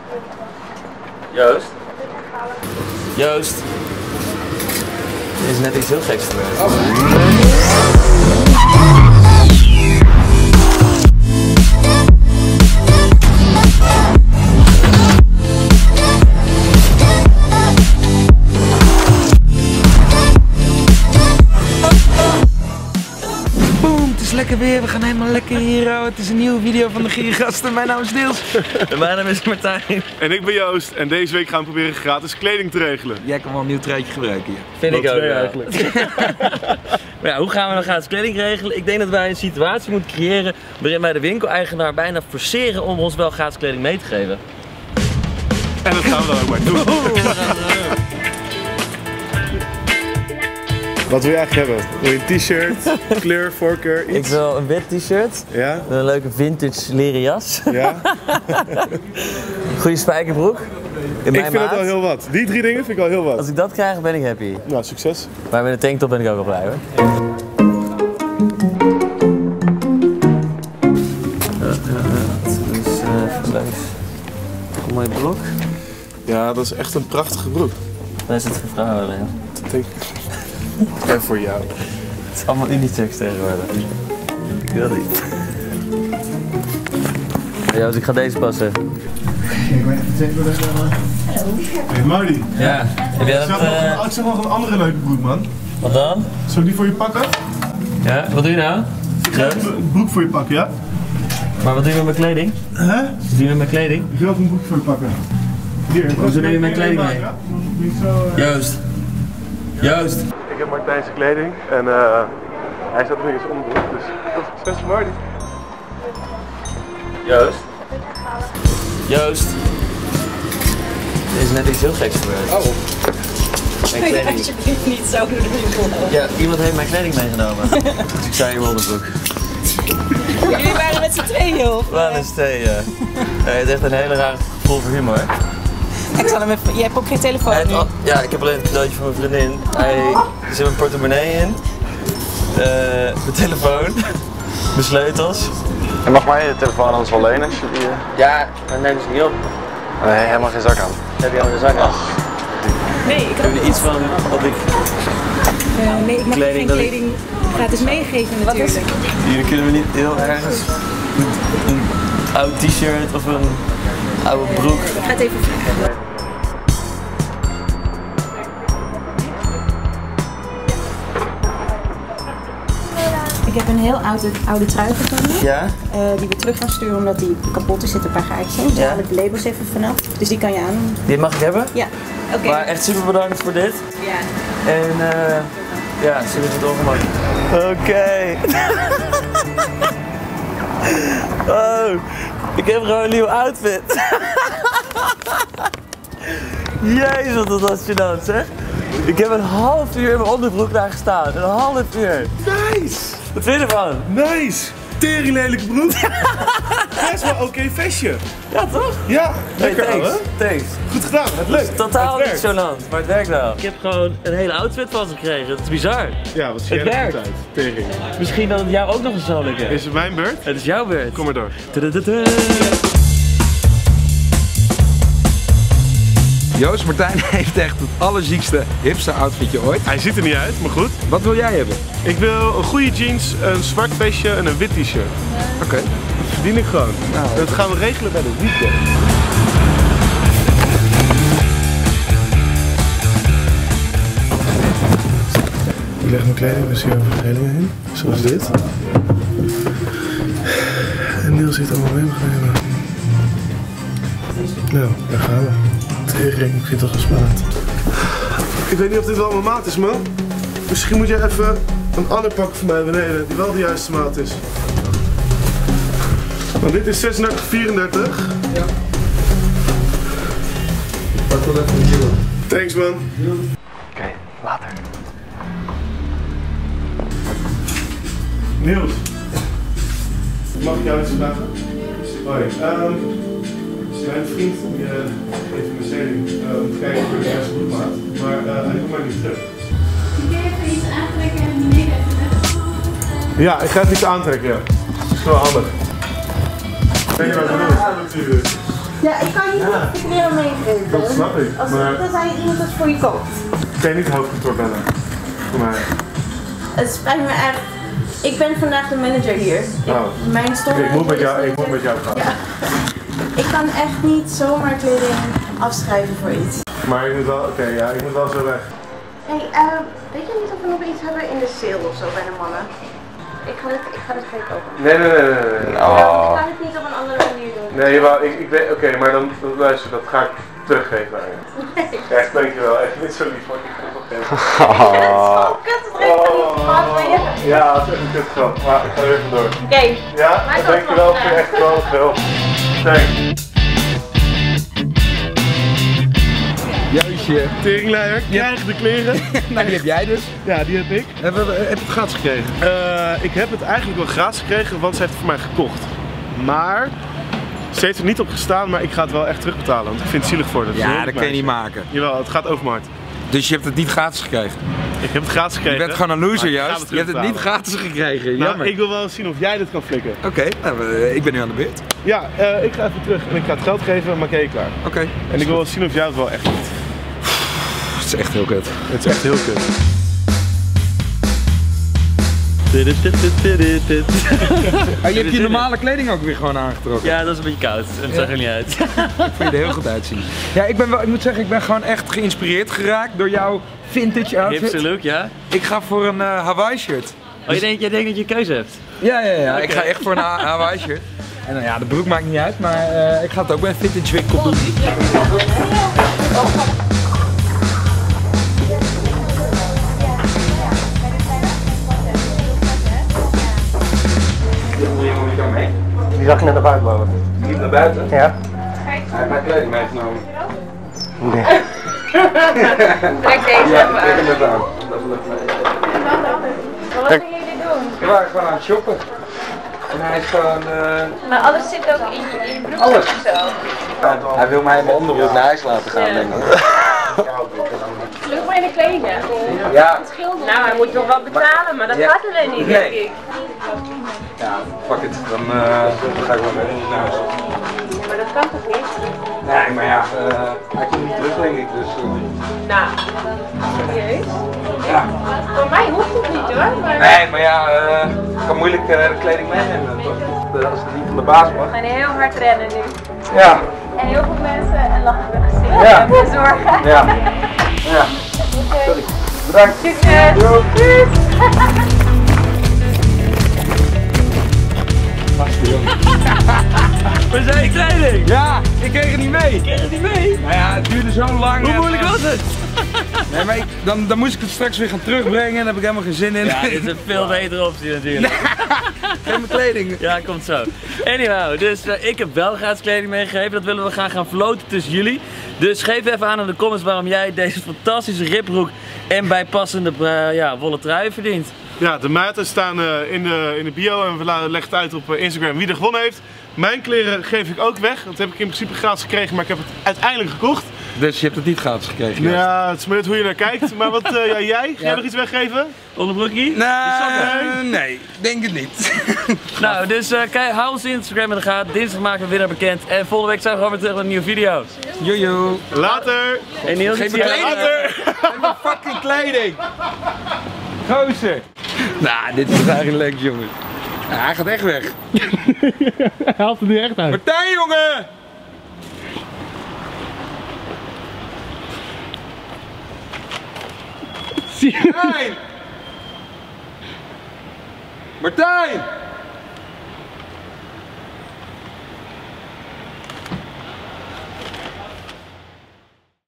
Joost? Joost? Er is net iets heel geks gebeurd. Lekker weer, we gaan helemaal lekker hier. Het is een nieuwe video van de Giergasten. Mijn naam is Niels. En mijn naam is Martijn. En ik ben Joost. En deze week gaan we proberen gratis kleding te regelen. Jij kan wel een nieuw truitje gebruiken hier. Vind ik ook eigenlijk. Maar ja, hoe gaan we dan gratis kleding regelen? Ik denk dat wij een situatie moeten creëren waarin wij de winkeleigenaar bijna forceren om ons wel gratis kleding mee te geven. En dat gaan we dan ook maar doen. Wat wil je eigenlijk hebben? Wil je een t-shirt, kleur, voorkeur, iets? Ik wil een wit t-shirt. Ja? Een leuke vintage leren jas. Ja? Goede spijkerbroek. In ik vind het al heel wat. Die 3 dingen vind ik al heel wat. Als ik dat krijg, ben ik happy. Nou, succes. Maar met een tanktop ben ik ook wel blij hoor. Dus leuk. Een mooie broek. Ja, dat is echt een prachtige broek. Daar is het voor vrouwen alleen. En voor jou. Het is allemaal unisex tegenwoordig. Ik wil niet. Ja, dus ik ga deze passen. Ik weet niet. Hey Marty. Ja. Heb jij dat? Ik zag nog een andere leuke broek, man. Wat dan? Zal ik die voor je pakken? Ja, wat doe je nou? Ik ga een broek voor je pakken, ja? Maar wat doe je met mijn kleding? Huh? Wat doe je met mijn kleding? Ik wil ook een broek voor je pakken. Hier, hoe doe je mijn kleding mee? Joost. Joost. Ik heb Martijn's kleding en hij staat nu in zijn onderbroek, dus veel succes Marty. Joost. Joost. Er is net iets heel geks gebeurd. Oh. Mijn kleding. Alsjeblieft niet zo door de winkel lopen. Ja, iemand heeft mijn kleding meegenomen. Dus ik zei in mijn onderbroek. Jullie waren met z'n tweeën op. We waren met z'n tweeën. Hij heeft echt een hele rare gevoel voor humor. Ik zal hem even, je hebt ook geen telefoon nu. Ja, ik heb alleen een cadeautje van mijn vriendin. Er zit mijn portemonnee in. Mijn telefoon. Mijn sleutels. Je mag mij je telefoon anders wel lenen als je die... Ja, maar neem ze niet op. Nee, helemaal geen zak aan. Heb je al een zak aan? Nee, ik Heb je iets van wat ik... nee, ik mag Kleding geen dat ik- kleding gratis meegeven natuurlijk. Jullie kunnen me niet heel ergens een oud t-shirt of een oude broek. Ik ga het even vragen. Ik heb een heel oude trui gevonden. Ja? Die we terug gaan sturen omdat die kapot is. Er zitten een paar gaatjes in. Dus Ja. haal ik de labels even vanaf. Dus die kan je aan. Dit mag ik hebben. Ja, oké. Maar echt super bedankt voor dit. Ja. En ja, ze is het ongemak. Oké. Oh, ik heb gewoon een nieuwe outfit. Jezus, wat was gênant, zeg. Ik heb een half uur in mijn onderbroek daar gestaan. Een half uur. Nice! Wat vind je ervan? Nice! Tering lelijke broek. Best wel oké vestje. Ja, toch? Ja, lekker thanks. ouwe. Thanks. Goed gedaan, het lukt. Totaal Het niet werkt. gênant, maar het werkt wel. Ik heb gewoon een hele outfit van ze gekregen. Dat is bizar. Ja, wat zie jij Het er goed werkt. uit. Tering. Misschien dat het jou ook nog eens zo lukken. Is het mijn beurt? Het is jouw beurt. Kom maar door. Joost Martijn heeft echt het allerziekste hipster outfitje ooit. Hij ziet er niet uit, maar goed. Wat wil jij hebben? Ik wil een goede jeans, een zwart vestje en een wit t-shirt. Oké. Dat verdien ik gewoon. Nou. Dat gaan we regelen bij de weekend. Ik leg mijn kledingverschillingen in, zoals dit. En Niels heeft allemaal mee genomen. Nou, daar gaan we. Tering, ik vind het toch wel spannend. Ik weet niet of dit wel mijn maat is, man. Misschien moet je even een ander pakken voor mij beneden, die wel de juiste maat is. Want dit is 36-34. Ja. Pak wel even een nieuwe. Thanks, man. Oké, later. Niels, mag ik jou iets vragen? Hoi, mijn vriend die, heeft een Mercedes om te kijken voor de juiste broekmaat, maar hij komt maar niet terug. Ik denk even iets aantrekken en beneden even. Ja, ik ga even iets aantrekken, ja. Dat is wel handig. Weet je wat ik bedoel? Natuurlijk. Ja, ik kan je niet de kleren meegeven. Dat snap ik, maar... Tenzij iemand dat voor je koopt. Kan je niet hoofdkantoor bellen? Voor mij. Het spijt me echt. Ik ben vandaag de manager hier. Mijn store... Ik moet met jou gaan. Ja. Ik kan echt niet zomaar kleding afschrijven voor iets. Maar ik moet wel, ik moet wel zo weg. Hey, weet je niet of we nog iets hebben in de sale of zo bij de mannen? Ik ga dit geen kopen. Nee. Ik kan het niet op een andere manier doen. Nee, ik weet, oké, maar dan luister, dat ga ik teruggeven aan je. Nee. Echt, dankjewel. Echt niet zo lief, want ik ga het nog geven. Het is zo kut, het heeft er niet gehad van je. Ja, dat is echt een kut grap, maar ik ga er even door. Oké. Ja, dankjewel voor je echt wel veel. Thanks. Juistje. Teringleier, krijg de kleren. Nou, die heb jij dus. Ja, die heb ik. Heb je het gratis gekregen? Ik heb het eigenlijk wel gratis gekregen, want ze heeft het voor mij gekocht. Maar ze heeft er niet op gestaan, maar ik ga het wel echt terugbetalen, want ik vind het zielig voor haar. Ja, dat kan je niet maken. Jawel, het gaat over mijn hart. Dus je hebt het niet gratis gekregen? Ik heb het gratis gekregen. Je bent gewoon een loser maar juist. Je hebt het niet gratis gekregen. Jammer. Nou, ik wil wel zien of jij dit kan flikken. Oké, ik ben nu aan de beurt. Ja, ik ga even terug en ik ga het geld geven, maar kijk klaar. Oké. En ik wil wel zien of jij het wel echt doet. Het is echt heel kut. Het is echt heel kut. Je hebt je normale kleding ook weer gewoon aangetrokken. Ja, dat is een beetje koud. Het zag er niet uit. Ik vind je er heel goed uitzien. Ja, ik moet zeggen, ik ben gewoon echt geïnspireerd geraakt door jouw vintage outfit. Hipster look, ja? Ik ga voor een Hawaii shirt. Oh, jij denkt dat je keuze hebt? Ja. Okay. Ik ga echt voor een Hawaii shirt. En nou ja, de broek maakt niet uit, maar ik ga het ook bij een vintage winkel doen. Die zag je net naar buiten lopen. Niet naar buiten? Ja. Hij heeft mijn kleding meegenomen. Nee. Trek deze Ja, trek hem even aan. Dat lukt mij. Wat gaan jullie doen? We waren gewoon aan het shoppen. En hij is gewoon... Maar alles zit ook in je broek Alles. of zo. Hij wil mij in mijn onderbroek naar huis laten gaan, denk ik. Lukt maar in de kleding. Ja. Nou, hij moet nog wel betalen, maar dat gaat alleen niet, denk ik. Ja, fuck it. Dan ga ik wel mee naar huis. Maar dat kan toch niet? Nee, maar ja, hij komt niet terug, denk ik. Dus, Nou, serieus? ja. Voor mij hoeft het niet hoor. Maar... Nee, maar ja, ik kan moeilijk de kleding meenemen. Als het niet van de baas mag. We gaan heel hard rennen nu. Ja. En heel veel mensen en lachende gezichten. Ja. Geen zorgen. Ja. Ja. Sorry. Bedankt. Succes. Doei. We zijn kleding! Ja, ik kreeg het niet mee. Ik kreeg het niet mee. Nou ja, het duurde zo lang. Hoe moeilijk was het? Nee, maar dan moest ik het straks weer gaan terugbrengen en daar heb ik helemaal geen zin in. Ja, dit is een veel betere optie natuurlijk. Geef mijn kleding. Ja, komt zo. Anyhow, dus ik heb wel gratis kleding meegegeven. Dat willen we graag gaan verloten tussen jullie. Dus geef even aan in de comments waarom jij deze fantastische ripbroek en bijpassende wollen trui verdient. Ja, de maten staan in de bio en we leggen het uit op Instagram wie er gewonnen heeft. Mijn kleren geef ik ook weg, dat heb ik in principe gratis gekregen, maar ik heb het uiteindelijk gekocht. Dus je hebt het niet gratis gekregen? Ja, het is maar net hoe je naar kijkt. Maar wat, jij? Ga jij nog iets weggeven? Onderbroekie? Nee, denk het niet. Nou, dus hou ons Instagram in de gaten. Dinsdag maken we winnaar bekend. En volgende week zijn we gewoon weer terug met een nieuwe video. Jojo. Later. En Niels, Geef me kleding. Later. Geef me fucking kleding. Gozer. Nou, dit is eigenlijk leuk, jongen. Nou, hij gaat echt weg. Hij haalt het nu echt uit. Martijn, jongen! Zie je? Martijn! Martijn!